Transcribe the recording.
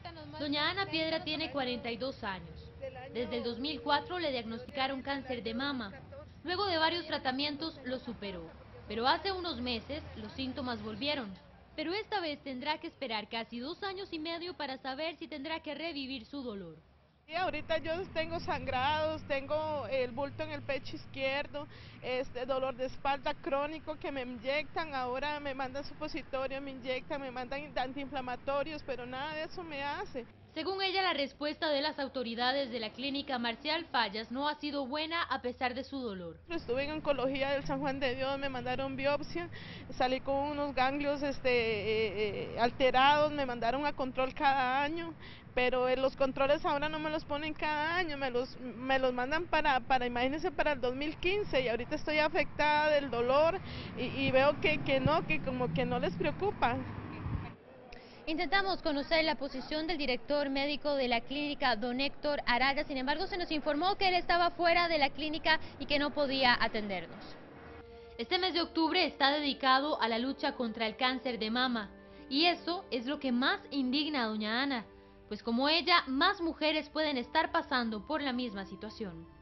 Doña Ana Piedra tiene 42 años. Desde el 2004 le diagnosticaron cáncer de mama. Luego de varios tratamientos lo superó, pero hace unos meses los síntomas volvieron. Pero esta vez tendrá que esperar casi 2 años y medio para saber si tendrá que revivir su dolor. Sí, ahorita yo tengo sangrados, tengo el bulto en el pecho izquierdo, dolor de espalda crónico que me inyectan, ahora me mandan supositorio, me inyectan, me mandan antiinflamatorios, pero nada de eso me hace. Según ella, la respuesta de las autoridades de la clínica Marcial Fallas no ha sido buena a pesar de su dolor. Estuve en oncología del San Juan de Dios, me mandaron biopsia, salí con unos ganglios alterados, me mandaron a control cada año, pero los controles ahora no me los ponen cada año, me los mandan imagínense, para el 2015 y ahorita estoy afectada del dolor y veo que como que no les preocupa. Intentamos conocer la posición del director médico de la clínica, don Héctor Araya, sin embargo se nos informó que él estaba fuera de la clínica y que no podía atendernos. Este mes de octubre está dedicado a la lucha contra el cáncer de mama, y eso es lo que más indigna a doña Ana, pues como ella, más mujeres pueden estar pasando por la misma situación.